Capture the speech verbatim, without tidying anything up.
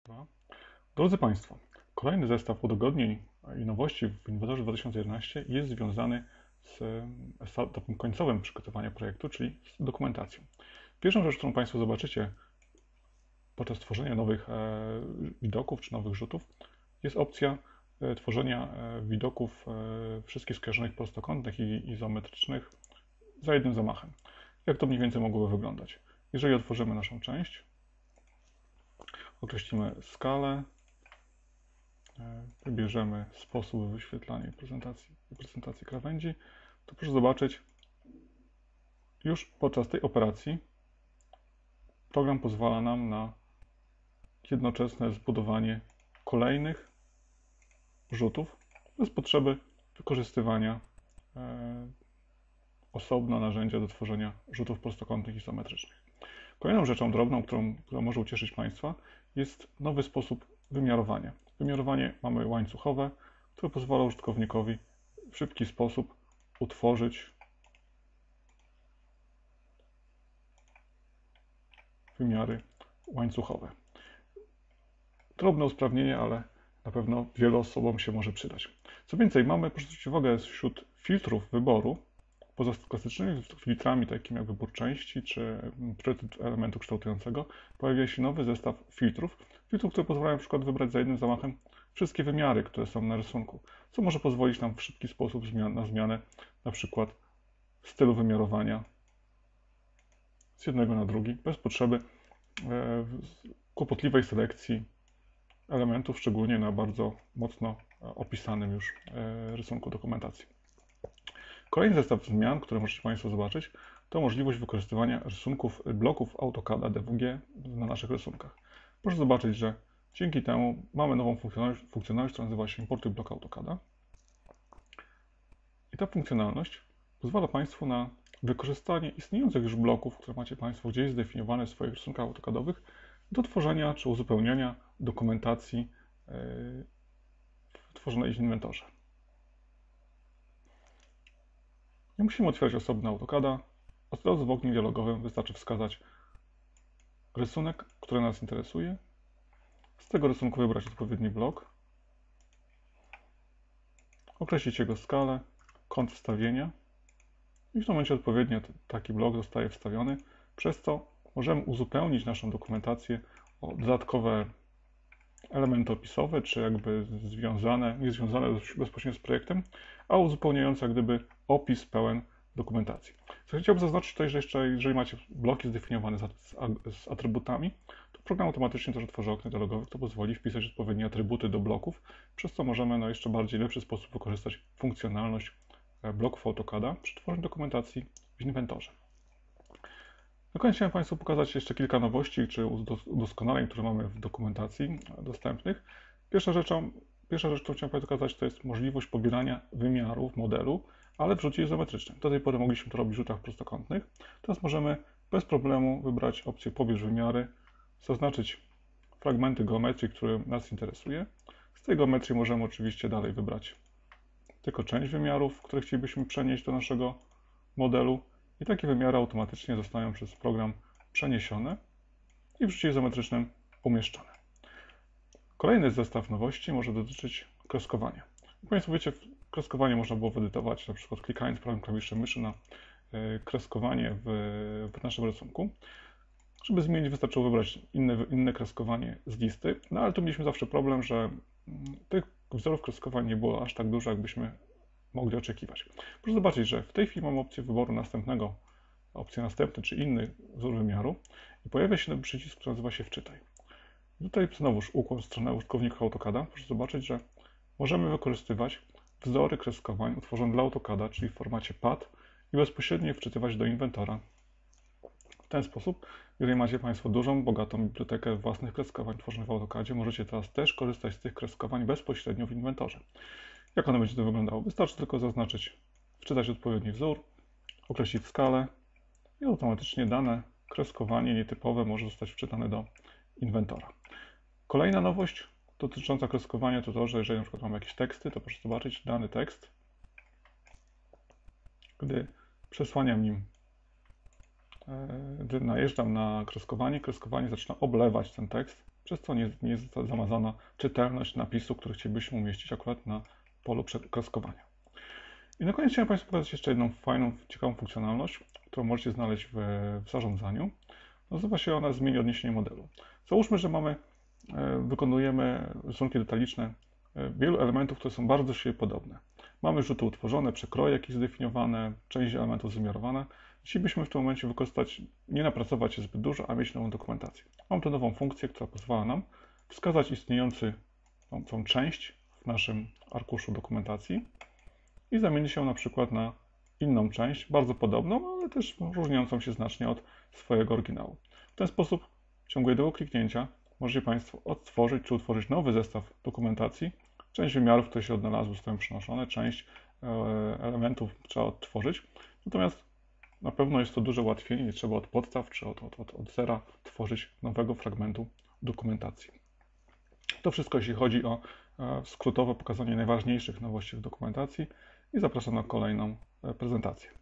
Dobra. Drodzy Państwo, kolejny zestaw udogodnień i nowości w Inventorze dwa tysiące jedenaście jest związany z etapem końcowym przygotowania projektu, czyli z dokumentacją. Pierwszą rzecz, którą Państwo zobaczycie podczas tworzenia nowych widoków czy nowych rzutów, jest opcja tworzenia widoków wszystkich skojarzonych prostokątnych i izometrycznych za jednym zamachem. Jak to mniej więcej mogłoby wyglądać? Jeżeli otworzymy naszą część, określimy skalę, wybierzemy sposób wyświetlania i prezentacji, prezentacji krawędzi, to proszę zobaczyć, już podczas tej operacji program pozwala nam na jednoczesne zbudowanie kolejnych rzutów bez potrzeby wykorzystywania e, osobno narzędzia do tworzenia rzutów prostokątnych izometrycznych. Kolejną rzeczą drobną, którą, która może ucieszyć Państwa, jest nowy sposób wymiarowania. Wymiarowanie mamy łańcuchowe, które pozwala użytkownikowi w szybki sposób utworzyć wymiary łańcuchowe. Drobne usprawnienie, ale na pewno wielu osobom się może przydać. Co więcej, mamy, proszę zwrócić uwagę, wśród filtrów wyboru, poza klasycznymi filtrami, takimi jak wybór części czy priorytet elementu kształtującego, pojawia się nowy zestaw filtrów, filtrów, które pozwalają na przykład wybrać za jednym zamachem wszystkie wymiary, które są na rysunku, co może pozwolić nam w szybki sposób na zmianę na przykład stylu wymiarowania z jednego na drugi, bez potrzeby kłopotliwej selekcji elementów, szczególnie na bardzo mocno opisanym już rysunku dokumentacji. Kolejny zestaw zmian, które możecie Państwo zobaczyć, to możliwość wykorzystywania rysunków bloków AutoCAD D W G na naszych rysunkach. Proszę zobaczyć, że dzięki temu mamy nową funkcjonalność, funkcjonalność która nazywa się Importuj blok AutoCAD. I ta funkcjonalność pozwala Państwu na wykorzystanie istniejących już bloków, które macie Państwo gdzieś zdefiniowane w swoich rysunkach AutoCADowych, do tworzenia czy uzupełniania dokumentacji yy, tworzonej w inwentorze. Nie musimy otwierać osobno AutoCADa. Od razu w oknie dialogowym wystarczy wskazać rysunek, który nas interesuje. Z tego rysunku wybrać odpowiedni blok, określić jego skalę, kąt wstawienia i w tym momencie odpowiednio taki blok zostaje wstawiony, przez co możemy uzupełnić naszą dokumentację o dodatkowe elementy opisowe, czy jakby związane, nie związane bezpośrednio z projektem, a uzupełniające jak gdyby opis pełen dokumentacji. Co chciałbym zaznaczyć tutaj, że jeszcze jeżeli macie bloki zdefiniowane z atrybutami, to program automatycznie też otworzy okno dialogowe, to pozwoli wpisać odpowiednie atrybuty do bloków, przez co możemy na jeszcze bardziej lepszy sposób wykorzystać funkcjonalność bloków AutoCADa przy tworzeniu dokumentacji w inwentorze. Na koniec chciałem Państwu pokazać jeszcze kilka nowości czy udoskonaleń, które mamy w dokumentacji dostępnych. Pierwsza rzeczą, pierwsza rzecz, którą chciałem Państwu pokazać, to jest możliwość pobierania wymiarów modelu, ale w rzucie izometrycznym. Do tej pory mogliśmy to robić w rzutach prostokątnych. Teraz możemy bez problemu wybrać opcję pobierz wymiary, zaznaczyć fragmenty geometrii, które nas interesuje. Z tej geometrii możemy oczywiście dalej wybrać tylko część wymiarów, które chcielibyśmy przenieść do naszego modelu. I takie wymiary automatycznie zostają przez program przeniesione i w rzucie izometrycznym umieszczone. Kolejny zestaw nowości może dotyczyć kreskowania. Jak Państwo wiecie, kreskowanie można było wyedytować, na przykład klikając prawym klawiszem myszy na kreskowanie w, w naszym rysunku. Żeby zmienić, wystarczyło wybrać inne, inne kreskowanie z listy, no ale tu mieliśmy zawsze problem, że tych wzorów kreskowań nie było aż tak dużo, jakbyśmy mogli oczekiwać. Proszę zobaczyć, że w tej chwili mamy opcję wyboru następnego, opcję następny czy inny wzór wymiaru i pojawia się nowy przycisk, który nazywa się Wczytaj. Tutaj znowuż ukłon w stronę użytkownika AutoCADa. Proszę zobaczyć, że możemy wykorzystywać wzory kreskowań utworzone dla AutoCADa, czyli w formacie P A D i bezpośrednio je wczytywać do inwentora. W ten sposób, jeżeli macie Państwo dużą, bogatą bibliotekę własnych kreskowań tworzonych w AutoCADzie, możecie teraz też korzystać z tych kreskowań bezpośrednio w inwentorze. Jak ono będzie to wyglądało? Wystarczy tylko zaznaczyć, wczytać odpowiedni wzór, określić skalę i automatycznie dane kreskowanie nietypowe może zostać wczytane do inwentora. Kolejna nowość dotycząca kreskowania to to, że jeżeli na przykład mamy jakieś teksty, to proszę zobaczyć dany tekst, gdy przesłaniam nim, gdy najeżdżam na kreskowanie, kreskowanie zaczyna oblewać ten tekst przez co nie, nie jest zamazana czytelność napisu, który chcielibyśmy umieścić akurat na polu kreskowania. I na koniec chciałem Państwu pokazać jeszcze jedną fajną, ciekawą funkcjonalność, którą możecie znaleźć w, w zarządzaniu. Nazywa się ona zmień odniesienie modelu. Załóżmy, że mamy, wykonujemy rysunki detaliczne wielu elementów, które są bardzo do siebie podobne. Mamy rzuty utworzone, przekroje jakieś zdefiniowane, część elementów wymiarowana. Chcielibyśmy w tym momencie wykorzystać, nie napracować się zbyt dużo, a mieć nową dokumentację. Mam tu nową funkcję, która pozwala nam wskazać istniejący tą, tą część w naszym arkuszu dokumentacji i zamienić ją na przykład na inną część, bardzo podobną, ale też różniącą się znacznie od swojego oryginału. W ten sposób w ciągu jednego kliknięcia możecie Państwo odtworzyć czy utworzyć nowy zestaw dokumentacji. Część wymiarów, które się odnalazły, zostają przenoszone, część elementów trzeba odtworzyć. Natomiast na pewno jest to duże ułatwienie, nie trzeba od podstaw czy od, od, od, od zera tworzyć nowego fragmentu dokumentacji. To wszystko, jeśli chodzi o skrótowe pokazanie najważniejszych nowości w dokumentacji i zapraszam na kolejną prezentację.